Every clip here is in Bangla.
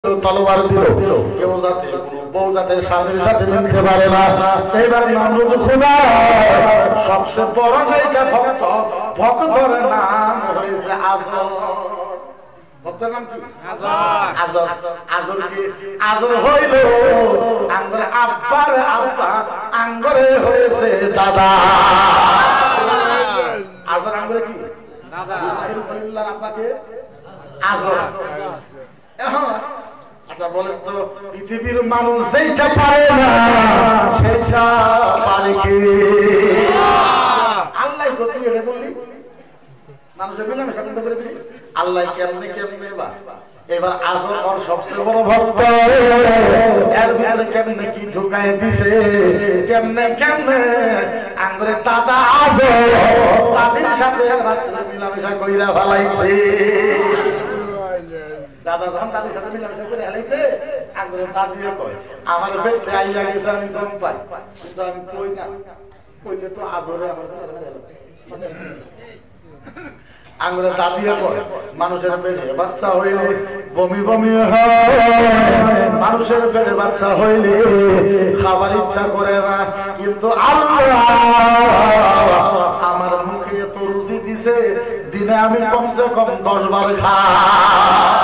তলোয়ার দিল, কেউ যাতে বউ যাতে স্বামীর সাথে মিলতে পারে না। এবার নমরুদ খোদা সবচেয়ে বড় জায়গা ভক্ত, ভক্তর নাম হয়েছে আজর। ভক্তের নাম কি? আজর। আজর কি? আজর হইল আঙ্গরে আব্বার আব্বা, আঙ্গরে হয়েছে দাদা। আজর আঙ্গরে কি? দাদা। খলিলুল্লাহর আব্বাকে আজর। এখন আচ্ছা বলেন তো, পৃথিবীর মানুষ যেটা পারে না সেটা পারে কি? আল্লাহ গতি এটা বললি মানুষের মিলামেশা বন্ধ করে দিলি। আল্লাহ কেমনে কেমনে বা এবার আজর ওর সবচেয়ে বড় ভক্ত, এর ভিতরে কেমনে কি ঢুকাই দিছে, কেমনে কেমনে আঙ্গুরে দাদা আজর তাদের সাথে রাত্রে মিলামেশা কইরা ফেলাইছে। দাদা যখন তাদের সাথে মিলামেশা করে হেলাইছে, আঙ্গুরে দাদিও কয় আমার পেটে আইয়া গেছে, আমি গম পাই, কিন্তু আমি কই না, কইলে তো আজরে আমার আঙ্গুরে দাদিও কয় মানুষের পেটে বাচ্চা হইলে বমি বমি হয়, মানুষের পেটে বাচ্চা হইলে খাবার ইচ্ছা করে না, কিন্তু আল্লাহ আমার মুখে এত রুচি দিছে, দিনে আমি কমসে কম 10 বার খাই।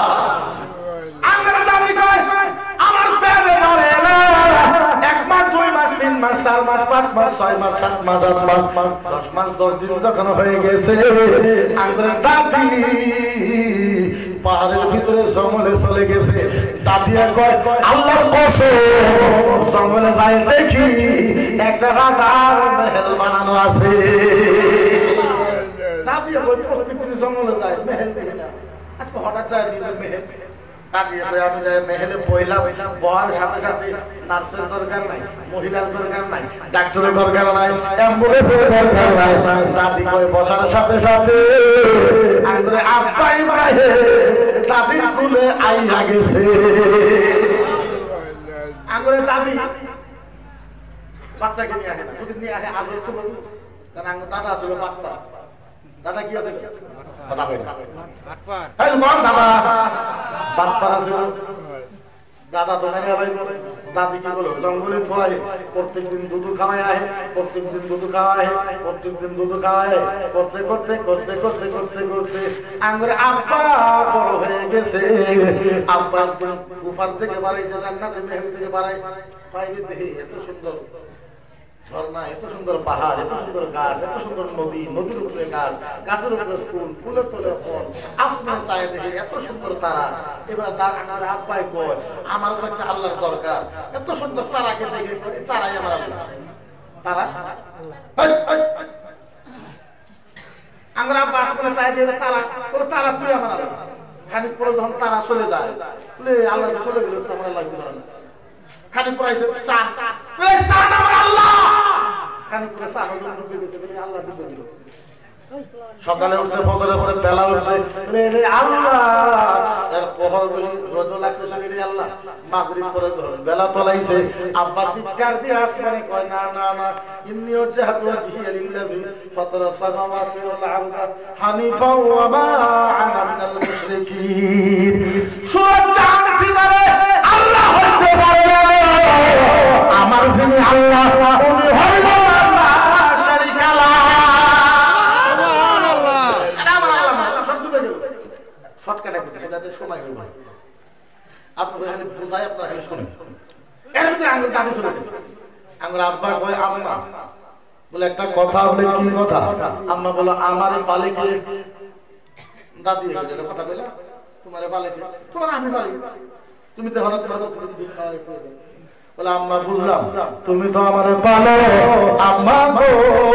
আমার পেটে ধরে না 1 মাস 2 মাস 3 মাস 4 মাস 5 মাস 6 মাস 7 মাস 8 মাস 10 মাস 10 দিন যখন হয়ে গেছে, আঙ্গুরে দাদি পাহাড়ের ভিতরে জঙ্গলে চলে গেছে। দাদিয়া কয় আল্লাহর কসম, জঙ্গলে যায় দেখি একটা রাজার মেহেল বানানো আছে। দাদিয়া কয় প্রত্যেকদিন জঙ্গলে যায়, মেহেল দেখে না, আজকে হঠাৎ যায় দিনের মেহেল। দাদিয়া কয় আমি যাই মেহেলে বইলাম, বহার সাথে সাথে নার্সের দরকার নাই, মহিলার দরকার নাই, ডাক্তারের দরকার নাই, অ্যাম্বুলেন্সের দরকার নাই। দাদি কয় বসার সাথে সাথে আঙ্গুরে আব্বা ইব্রাহিম দাদির কুলে আইয়া গেছে। আঙ্গুরে দাদি বাচ্চাকে নিয়ে আসে না, যদি নিয়ে আসে আজর চলে, কারণ আঙ্গুর দাদা আসলে বাচ্চা। দাদা কি আছে? কথা কই না, দাদা বাচ্চা আছে। দাদা তো মেরে ভাই, দাদি কি বলো জঙ্গলে থয়, প্রত্যেকদিন দুধ খাওয়ায় আহে, প্রত্যেকদিন দুধ খাওয়ায়, প্রত্যেকদিন দুধ খাওয়ায়, করতে করতে করতে করতে করতে করতে আঙ্গুরে আব্বা বড় হয়ে গেছে। আব্বা গুফার থেকে বাড়াইছে, জান্নাতে মেহেল থেকে বাড়াই পাইবে, দেখে এত সুন্দর ঝর্ণা, এত সুন্দর পাহাড়, এত সুন্দর গাছ, এত সুন্দর নদী, নদীর উপরে গাছ, গাছের উপরে ফুল, ফুলের তলে ফল, আসমানে চায় দেখে এত সুন্দর তারা। এবার আমার আব্বাই কয় আমার তো একটা আল্লাহর দরকার, এত সুন্দর তারাকে দেখে তারাই আমার আল্লাহ। তারা আমরা আব্বা আসমানে চায় দেখে তারা, তারা তুই আমার আল্লাহ। খানিক পরে যখন তারা চলে যায়, আল্লাহ চলে গেল, তো আমরা লাগবে না। খানিক পরে চান, চান আমার আল্লাহ, খানিক পরে চান ডুবে গেছে, আল্লাহ ডুবে দিল। সকালে উঠছে, ফজরের পরে বেলা উঠছে, আল্লাহ এর প্রহর বেশি রোদ লাগছে, সেখানে আল্লাহ মাগরিব পরে বেলা তোলাইছে। আব্বা চিৎকার দিয়ে আসমানে কয় না না না, ইন্নী ওয়াজহাতু ওয়াজহিয়া লিল্লাযী ফাতারাস সামাওয়াতি ওয়াল আরদা হানিফা ওয়া মা আনা মিনাল মুশরিকিন। সূরা চাঁদ সিতারে আল্লাহ হইতে পারে না, আমার যিনি আল্লাহ উনি হইল আল্লাহ শারীক আল্লাহ। শর্টকাটে করতে যাতে সময় হয়ে যায়, আপনারা খালি বোঝায়, আপনারা খালি শোনেন। এর ভিতরে আঙ্গুর দাদি চলে গেছে। আঙ্গুর আব্বা কয় আম্মা বলে একটা কথা, বলে কি কথা? আম্মা বলো আমার পালে কে? দাদি কথা বলে তোমার পালে কে? তোমার আমি পালি, তুমি তো হঠাৎ বলে আম্মা বুঝলাম, তুমি তো আমার পালো। আম্মা গো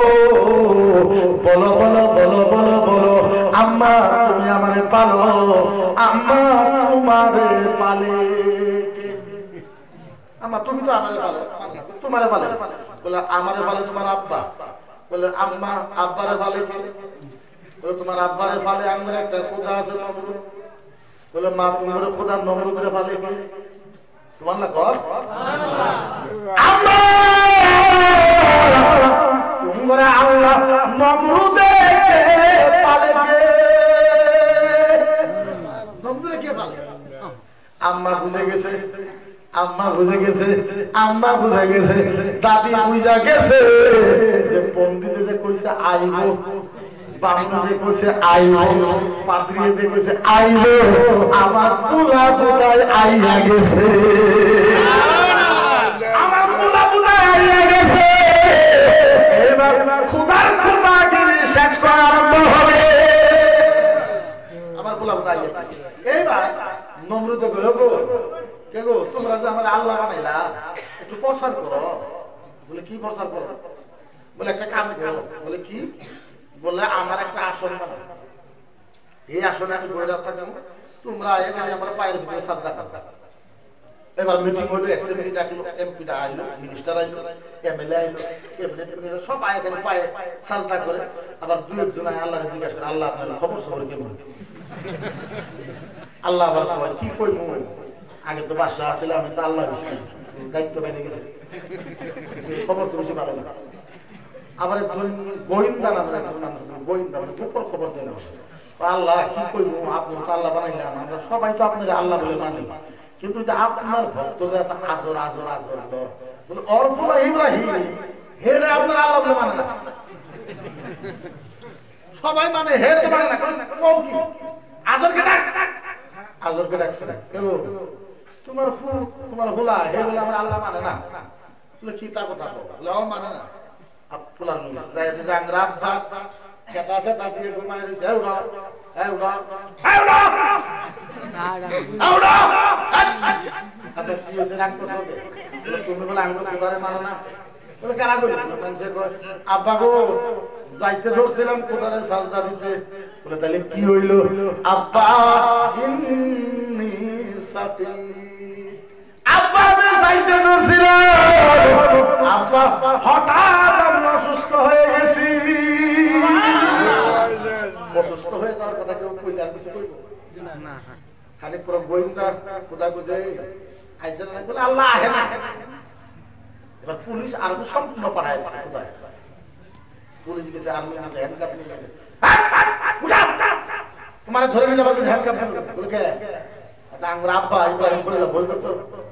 বলো বলো বলো বলো বলো আম্মা তুমি আমারে পালো, আম্মা তোমারে পালে কে? আম্মা তুমি তো আমারে পালো, তোমারে পালে। বলে আমারে পালে তোমার আব্বা। বলে আম্মা আব্বারে পালে কে? বলে তোমার আব্বারে পালে আমার একটা খোদা আছে নমরুদ। বলে মা তোমার খোদা নমরুদের পালে কে? তোমার না কর আম্মা তোমরা আল্লাহ নমরুদে পালে কে? নমরুদে কে পালে? আম্মা বুঝে গেছে, আম্মা বুঝে গেছে, আম্মা বুঝে গেছে, দাদি বুঝা গেছে যে পণ্ডিতে যে কইছে আইব, বামুনে কইছে আইব, পাদ্রিতে কইছে আইব, আমার পুলা পুলায় আইয়া গেছে, আমার পুলা পুলায় আইয়া গেছে। এবার খুদার খুদাগিরি শেষ করা আরম্ভ হবে। আমার পুলা পুলা আইয়া গেছে। এইবার নমরুদ গো কে গো, তোমরা যে আমার আল্লাহ বানাইলা, একটু প্রচার করো। বলে কি প্রচার করো? বলে একটা কাম করো। বলে কি? বলে আমার একটা আসন বানাও, এই আসনে আমি বই রাখা যাবো, তোমরা এখানে আমার পায়ের ভিতরে সাজদা করবে। এবার মিটিং হলো, অ্যাসেম্বলি ডাকলো, এমপিটা আইলো, মিনিস্টার আইলো, এমএলএ আইলো, এমএলএ সব এখানে পায়ে সাজদা করে। আবার দুই একজন আল্লাহকে জিজ্ঞাসা করে, আল্লাহ আপনার খবর খবর কেমন? আল্লাহ আবার কি কইব, আগে তো বাদশা আছিল, আমি তো আল্লাহ দায়িত্ব বেড়ে গেছে, খবর তো বেশি পাবে না। আবার একজন গোয়েন্দা নামের একজন মানুষ, গোয়েন্দা মানে গোপন খবর দেন, আল্লাহ কি কইব, আপনি তো আল্লাহ বানাইলাম, আমরা সবাই তো আপনাকে আল্লাহ বলে মানি, কিন্তু যে আপনার ভক্ত যে আছে আজর আজর আজর বলে অর্পণা ইব্রাহিম হেরে আপনার আল্লাহ বলে মানে না, সবাই মানে হেরে তো মানে না, কম কি আজরকে ডাক, আজরকে ডাকছে না, তোমার তোমার হোলা হে বলে আমার আল্লাহ মানে না। বলে কি তা কথা বলে ও মানে না, ফুলার যায় জাংরা ভাত খেতা আছে তা দিয়ে ঘুমায় রইছে, হে উড়া হে উড়া হে উড়া উড়া আচ্ছা কি হইছে রাগ করছো? তুমি বলে আমি কোদারে মানো না। বলে কারা কইল? মানুষে কয় আব্বা গো যাইতে ধরছিলাম কোদারে সাজদা দিতে। বলে তাহলে কি হইল? আব্বা ইন্নী সাকি, আব্বা আমি যাইতে ধরছিলাম, আব্বা হঠাৎ আমি অসুস্থ হয়ে গেছি। অসুস্থ হয়ে যাওয়ার কথা কেউ কইলে আর কিছু কইব না, খালি পুরো গোয়েন্দা খোদা খুঁজে আইসে না, বলে আল্লাহ আহে না। এবার পুলিশ আরো সম্পূর্ণ পাঠায় খোদা, পুলিশ গেছে আর্মি গেছে হ্যান্ডকাপ নিয়ে গেছে, তোমার ধরে নিয়ে যাবার হ্যান্ডকাপ বলে কে আমরা আব্বা ইব্রাহিম বলে ভুল করতো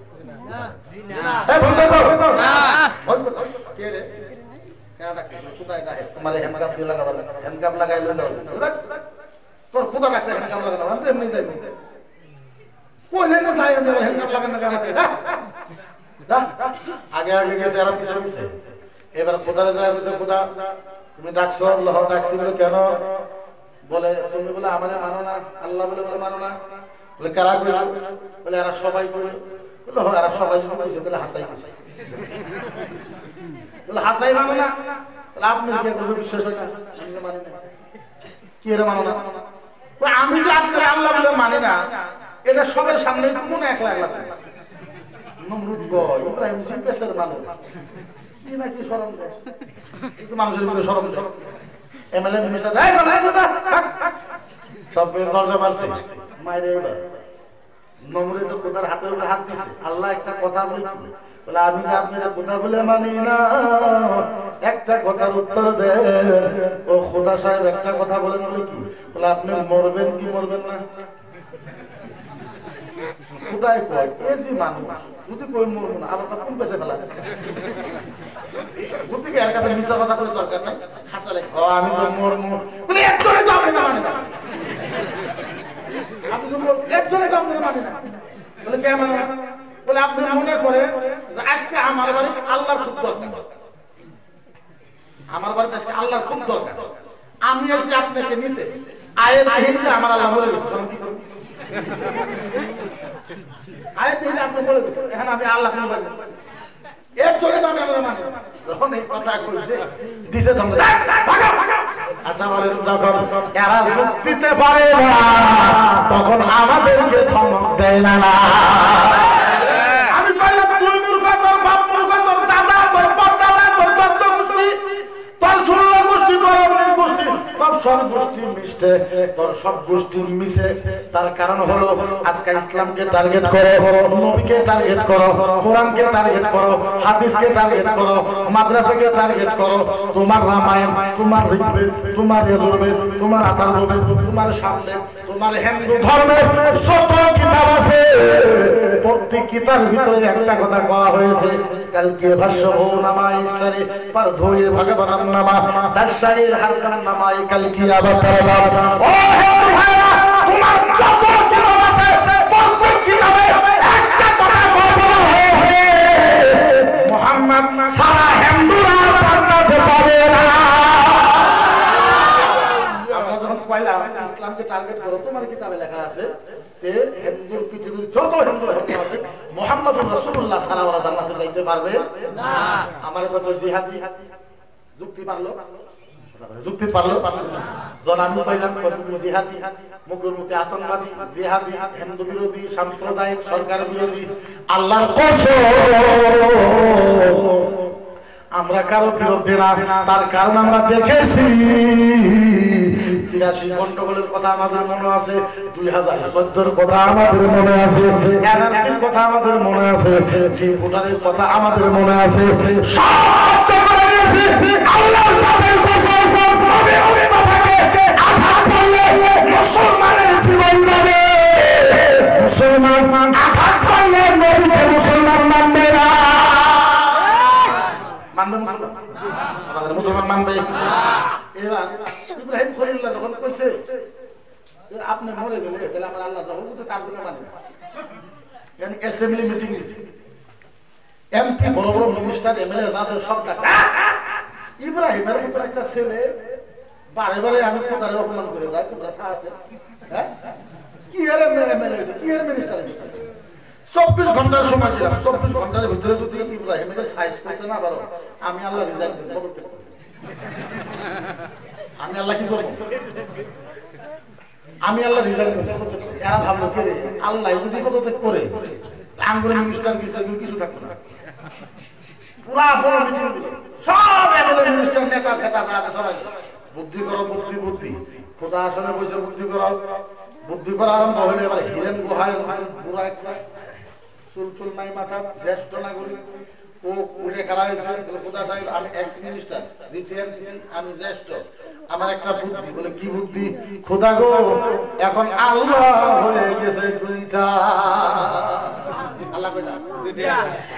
কে রে কোথায় ডাকে তোমার হ্যান্ডকাপ দিয়ে লাগাবার, হ্যান্ডকাপ লাগাই তোর কোথা লাগছে হ্যান্ডকাপ লাগানো, আমি এমনি যাই কইলে না যাই আমি হ্যান্ডকাপ লাগানো আগে আগে গেছে আর পিছনে পিছে। এবার কোথায় যায় বলছে খোদা তুমি ডাকছো, আল্লাহ ডাকছি বলে কেন? বলে তুমি বলে আমারে মানো না, আল্লাহ বলে বলে মানো না। বলে কারা কইল? বলে এরা সবাই কইল। বলে হ্যাঁ এরা সবাই যখন কইছে বলে হাসাই কইছে। বলে হাসাই মানো না? বলে আপনি কি করবে বিশ্বাস হয় না? আমি তো মানি না। কি এরা মানো না? আমি যে আপনার আল্লাহ বলে মানি না, এটা সবার সামনে মনে একলা একলা নমরুদ গয় ইব্রাহিম সিম্পেসের মানুষ কি নাকি শরম দেয়, কিন্তু মানুষের মধ্যে শরম দেয়। এমএলএ মিনিস্টার সব দরজা মারছে মাইরে। এবার নমরুদ তো খোদার হাতের উপরে হাত দিছে, আল্লাহ একটা কথা বলে বলে আমি যে আপনারা কথা বলে মানি না, একটা কথার উত্তর দেন। ও খোদা সাহেব একটা কথা বলেন। বলে কি? বলে আপনি মরবেন কি মরবেন না? খোদাই কয় এজি মানুষ যদি কই মরবো না আবার কোন পেছে ফেলা বুদ্ধি এর কাছে মিছা কথা করে দরকার নাই, হাসালে আমি তো মরবো বলে একজনে তো আপনি মানে না, আপনি তো একজনে তো আপনি মানে না। বলে কেমন? বলে আপনি মনে করে যে আজকে আমার বাড়ি আল্লাহর খুব দরকার, আমার বাড়িতে আজকে আল্লাহর খুব দরকার, আমি এসে আপনাকে নিতে আয়ের হিন্দে আমার আল্লাহ বলে গেছে আয়ের হিন্দে আপনি বলে গেছেন এখানে আমি আল্লাহ এর জন্য তো আমি আল্লাহ মানি। যখন এই কথা কইছে দিছে ধমক, আচ্ছা বলেন যখন এরা সুখ দিতে পারে না তখন আমাদেরকে ধমক দেয় না। আমি কইলাম তুই মূর্খ, তোর বাপ মূর্খ, তোর দাদা, তোর পরদাদা, তোর চোদ্দ গোষ্ঠী, তোর 16 গোষ্ঠী, তোর 19 গোষ্ঠী, তোর সব গোষ্ঠী মিশে, তোর সব গোষ্ঠী মিশে। তার কারণ হলো আজকে ইসলামকে টার্গেট করো, নবীকে টার্গেট করো, কোরআনকে টার্গেট করো, হাদিসকে টার্গেট করো, মাদ্রাসাকে টার্গেট করো। তোমার রামায়ণ, তোমার ঋগ্বেদ, তোমার যজুর্বেদ, তোমার আথার্ববেদ, তোমার সামবেদ, তোমার হিন্দু ধর্মের যত কিতাব আছে প্রত্যেক কিতাবের ভিতরে একটা কথা বলা হয়েছে কালকে ভাষ্য ভৌ নামাই ইসলারে পর ধোয়ে ভগবান নামা দাশাইর হারকান নামাই কালকে আবার তারাম ও হিন্দু ভাইরা তোমার যত কিতাব আছে প্রত্যেক কিতাবে একটা কথা বলা হয়েছে মুহাম্মদ সারা হিন্দুরা জান্নাতে পাবে না। আমরা যখন কইলাম ইসলামকে টার্গেট করো তোমার কিতাবে লেখা আছে যে হিন্দু পৃথিবীর যত হিন্দু আছে মুহাম্মদুর রাসূলুল্লাহ সাল্লাল্লাহু আলাইহি জান্নাতে যাইতে পারবে না। আমার কথা জিহাদি যুক্তি পারলো যুক্তি পারলো যখন আমি পাইলাম জিহাদি মুখের মধ্যে আতঙ্কবাদী জিহাদি হিন্দু বিরোধী সাম্প্রদায়িক সরকার বিরোধী আল্লাহর কসম আমরা কারো বিরুদ্ধে না তার কারণ আমরা দেখেছি 83 গন্ডগোলের কথা আমাদের মনে আছে 2014 কথা আমাদের মনে আছে এনআরসির কথা আমাদের মনে আছে ভোটারের কথা আমাদের মনে আছে সব করে দিয়েছি আল্লাহর জাতের কসম আমি ওই বাবাকে আঘাত করলে মুসলমানের জীবন যাবে মুসলমান আঘাত করলে নবীকে মুসলমান মানবে না আমাদের মুসলমান মানবে। এবার ইব্রাহিম খলিলুল্লাহ যখন কইছে আপনি মরে গেলে তাহলে আমার আল্লাহ যখন তার দিকে মানবে অ্যাসেম্বলি মিটিং দিছে এমপি বড় বড় মিনিস্টার এমএলএ যাদের সরকার ইব্রাহিমের মতো একটা ছেলে বারে বারে আমি কোথায় অপমান করে যাই তোমরা থাকতে হ্যাঁ কি এর এমএলএ হয়েছে কি এর মিনিস্টার হয়েছে 24 ঘন্টার সময় দিলাম 24 ঘন্টার ভিতরে যদি ইব্রাহিমের সাইজ করতে না পারো আমি আল্লাহ রিজাইন করব আমি আল্লাহ কি করব আমি আল্লাহ রিজাইন করব এরা ভাবলো কে আল্লাহ যদি পদত্যাগ করে আঙ্গুর মিনিস্টার কিছু থাকবে না পুরা বড় মিটিং দিল সব এমএলএ মিনিস্টার নেতা খেতা সবাই বুদ্ধি করো বুদ্ধি বুদ্ধি খোদা আসলে বসে বুদ্ধি করা আরম্ভ হলে এবার হিরেন গুহায় পুরা একটা চুল নাই মাথা জ্যেষ্ঠ নাগরিক ও উঠে খেলা হয়েছে খোদা সাহেব আমি এক্স মিনিস্টার রিটায়ার দিয়েছি আমি জ্যেষ্ঠ আমার একটা বুদ্ধি বলে কি বুদ্ধি খোদা গো এখন আল্লাহ হয়ে গেছে দুইটা আল্লাহ কইটা দুইটা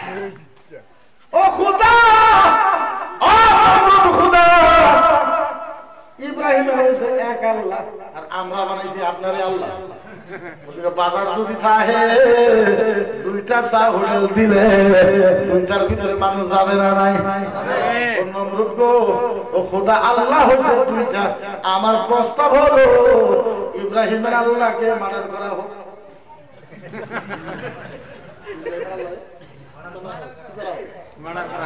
ও খোদা ও খোদা ইব্রাহিম হয়েছে এক আল্লাহ আর আমরা বানাইছি আপনারে আল্লাহ বাজার যদি থাকে দুইটা চা হোটেল দিলে দুইটার ভিতরে মানুষ যাবে না নাই নমরুদ গো ও খোদা আল্লাহ হয়েছে দুইটা আমার প্রস্তাব হলো ইব্রাহিমের আল্লাহকে মার্ডার করা হোক মার্ডার করা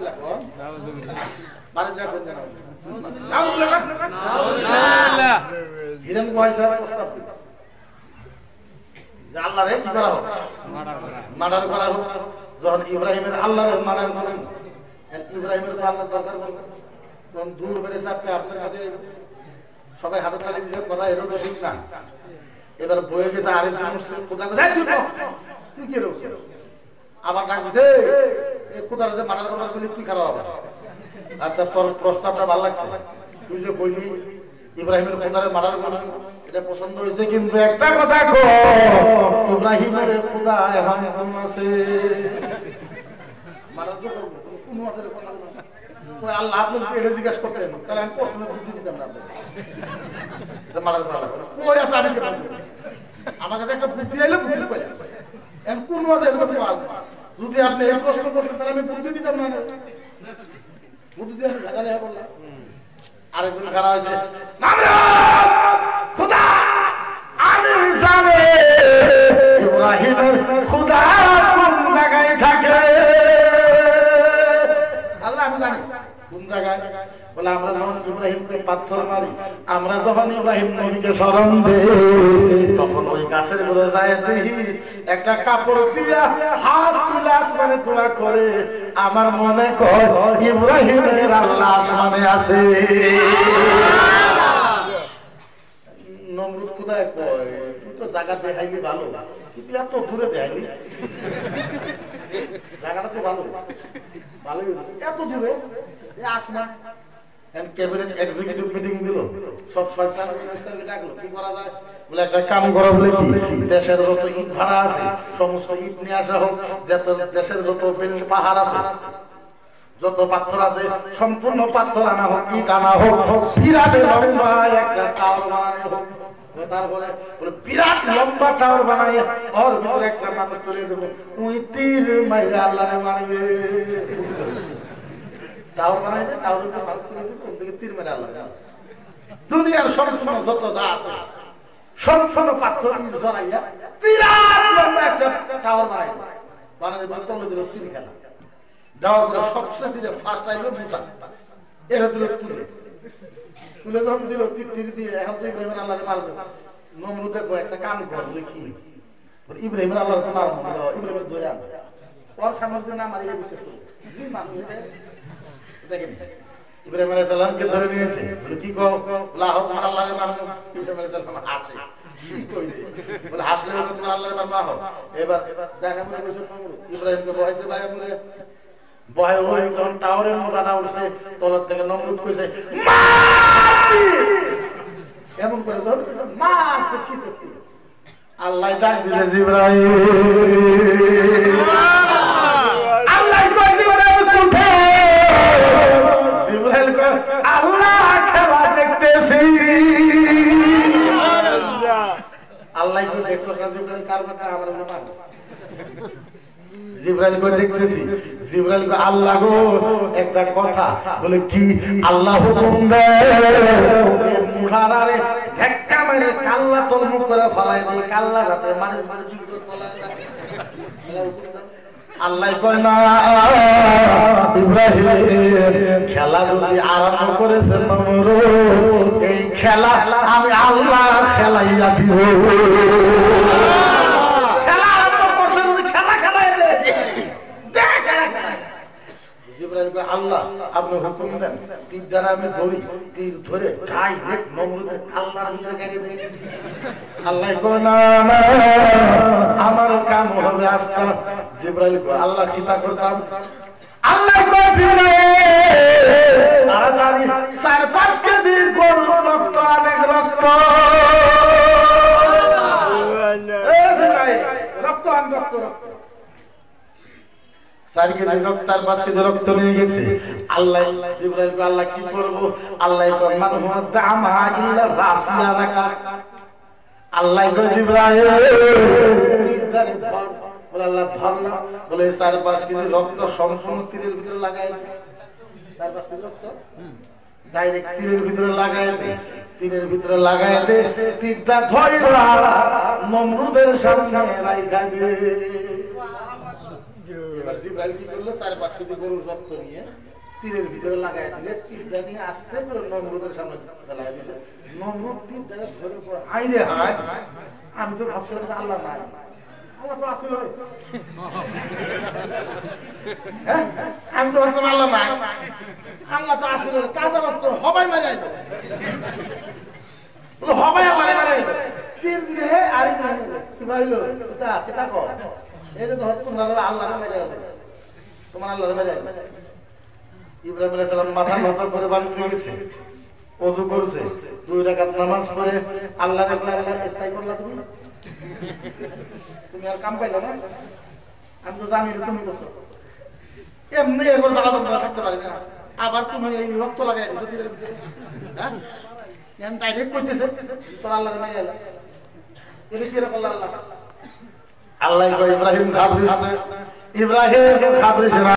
হিরেন গুহায় প্রস্তাব দিল আল্লাহরে কি করা হোক মার্ডার করা হোক যখন ইব্রাহিমের আল্লাহর মার্ডার করেন ইব্রাহিমের আল্লাহর দরকার তখন দূর বেড়ে চাপে আপনার কাছে সবাই হাতে তালি দিয়ে কথা এরকম ঠিক না এবার বয়ে গেছে আরেকজন তুই কি রয়েছে আবার ডাক দিছে কোথায় মার্ডার করার বলি তুই খারাপ হবে আচ্ছা তোর প্রস্তাবটা ভালো লাগছে তুই যে বললি ইব্রাহিমের খোদারে মার্ডার করবি এটা পছন্দ হয়েছে কিন্তু একটা কথা কো ইব্রাহিমের খোদা এখন কোন আছে মার্ডার তো করব কোন আছে রে কোন তো আল্লাহ আপনি এটা জিজ্ঞাসা করতেন তাহলে আমি প্রথমে বুদ্ধি দিতাম না আপনাকে এটা মার্ডার করা কই আছে আমি কি বলবো আমার কাছে একটা বুদ্ধি আইলে বুদ্ধি কইলা এখন কোন আছে এটা তো পারব না যদি আপনি এই প্রশ্ন করতেন তাহলে আমি বুদ্ধি দিতাম না বুদ্ধি দিয়ে গাদালে বললাম আরেকজন খারাপ হয়েছে খোদা আমি জানি ইব্রাহিমের খোদা কোন জায়গায় থাকে আল্লাহ আমি জানি কোন জায়গায় বলে আমরা যখন ইব্রাহিমকে পাথর মারি আমরা যখন ইব্রাহিম নবীকে স্মরণ দেই তখন ওই গাছের গোড়ায় যায় দেখি একটা কাপড় দিয়া হাত তুলে আসমানে তোলা করে আমার মনে কর ইব্রাহিমের আল্লাহ আসমানে আছে নমরুদ কোথায় কয় তুই তো জায়গা দেখাইলি ভালো কিন্তু এত দূরে দেখাইলি জায়গাটা তো ভালো ভালোই এত দূরে আসমান ক্যাবিনেট এক্সিকিউটিভ মিটিং দিল, সব শয়তান মিনিস্টারকে ডাকলো, কি করা যায়? বলে একটা কাম করা, বলে কি দেশের যত ইট ভাড়া আছে সমস্ত ইট নিয়ে আসা হোক, যত দেশের যত পাহাড় আছে, যত পাথর আছে সম্পূর্ণ পাথর আনা হোক, ইট আনা হোক, বিরাট লম্বা একটা টাওয়ার বানানো হোক। তারপরে বিরাট লম্বা টাওয়ার বানাই ওর ভিতরে একটা মানুষ তুলে দেবো, ওই তীর মাইরা আল্লাহরে মারবে। টাওয়ার বানাই দেয়, টাওয়ারের উপর মানুষ তুলে দেবো, ওর দিকে তীর মেরে আল্লাহ। দুনিয়ার সম্পূর্ণ যত যা আছে সম্পূর্ণ পাথর ইট জড়াইয়া বিরাট লম্বা একটা টাওয়ার বানাই বানানোর পর তলে দিল তীর খেলা। দেওয়ার পরে সবচেয়ে ফার্স্ট আইলো মুতা, এরা দিল তুলে তুলে যখন দিল তীর দিয়ে, এখন তো ইব্রাহিমের আল্লাহরে মারবে। নমরুদের একটা কাম করবে, কি ইব্রাহিমের আল্লাহকে মারবো, ইব্রাহিমের ধরে আনবে, ওর সামনে যদি না মারিয়ে বিশ্বাস করবে। দেখেন ইব্রাহিম আলাইহিস সালামকে ধরে নিয়েছে, কি কও লাহ তোমার আল্লাহরে মারবো। ইব্রাহিম আলাইহিস সালাম হাসে, বলে হাসলে তোমার আল্লাহরে মারবো। এবার জায়গা মনে বসে ইব্রাহিমকে বহাইছে, ভাই বলে বহাই ওই যখন টাওয়ারের মোটানা উঠছে, তলার থেকে নমরুদ কইছে এমন করে ধরছে, মারছে কি সত্যি। আল্লাহ ডাক দিছে জিবরাইল, আল্লাহ কই জিবরাইল কোথায়? জিবরাইল কই আল্লাহ খেলা দেখতেছি। আল্লাহ কই দেখছো না জিবরাইল কারবারটা আমার উপর মার। জিবরাইল কই দেখতেছি। জিবরাইল কই আল্লাহ গো একটা কথা, বলে কি? আল্লাহ হুকুম দেয় মুহারারে ধাক্কা মেরে কাল্লা তলমুখ করে ফলাই দেয়, কাল্লা রাতে মানে আল্লাহ কয় না ইব্রাহিম খেলা যদি আরম্ভ করেছেন নমরুদ, এই খেলা আমি আল্লাহ খেলাইয়া দিব। আল্লাহ আপনি হুকুম দেন, তীর দ্বারা আমি ধরি, তীর ধরে ডাইরেক্ট নমরুদের কাল্লার ভিতরে গেড়ে দেই। আল্লাহ কয় না না আমার কাম হবে আজকে। জিবরাইল কয় আল্লাহ কি তা করতাম? আল্লাহ কয় জিবরাইল তাড়াতাড়ি 4-5 কেজি গরুর রক্ত, অনেক রক্ত, এই জিবরাইল রক্ত আন, রক্ত রক্ত 4 কেজি রক্ত, 4-5 কেজি রক্ত নিয়ে গেছে। আল্লাহ জিবরাইল কয় আল্লাহ কি করব? আল্লাহ কয় মান হুয়া দামহা ইল্লা রাসিয়া রাকা। আল্লাহ কয় জিবরাইল ধর, বলে আল্লাহ ধরলাম, বলে 4-5 কেজি রক্ত সম্পূর্ণ তীরের ভিতরে লাগাই, 4-5 কেজি রক্ত ডাইরেক্ট তীরের ভিতরে লাগাই দে, তীরের ভিতরে লাগাই দে, তীরটা ধইরা নমরুদের সামনে রাইখা দে। এবার জিবরাইল কি করলো? 4-5 কেজি গরুর রক্ত নিয়ে তীরের ভিতরে লাগাই দিলে, তীরটা নিয়ে আসতে করে নমরুদের সামনে ফেলাই দিয়েছে। নমরুদ তীরটা ধরে পড়ে হাইরে হায়, আমি তো ভাবছিলাম আল্লাহ নাই, আল্লাহ তো আসছিল রে, আমি তো ভাবছিলাম আল্লাহ নাই, আল্লাহ তো আসছিল রে, তাজা রক্ত হবাই মারে আইতো, বলে হবাই আল্লাহ মারে আইতো, তীর দিয়ে আর কি ভাইলো এটা এটা কর, এই যে তোমার আল্লাহ মেরে গেল, তোমার আল্লাহ মেরে গেল। ইব্রাহিম আলাইহিস সালাম মাথা নত করে বাড়ি ফিরে গেছে, ওযু করছে, 2 রাকাত নামাজ পড়ে আল্লাহর আল্লাহ এটাই করলা তুমি, তুমি আর কাম পাইলা না, আমি তো জানি তুমি করছো, এমনি এগুলো দাঁড়া তোমরা থাকতে পারি না, আবার তুমি এই রক্ত লাগাই দিছো তীরের ভিতরে, হ্যাঁ আমি ডাইরেক্ট কইতেছে তোর আল্লাহর মেরে গেল, এটা কি রে করলা আল্লাহ? আল্লাহ কয় ইব্রাহিম খাবরিস না, ইব্রাহিম খাবরিস না।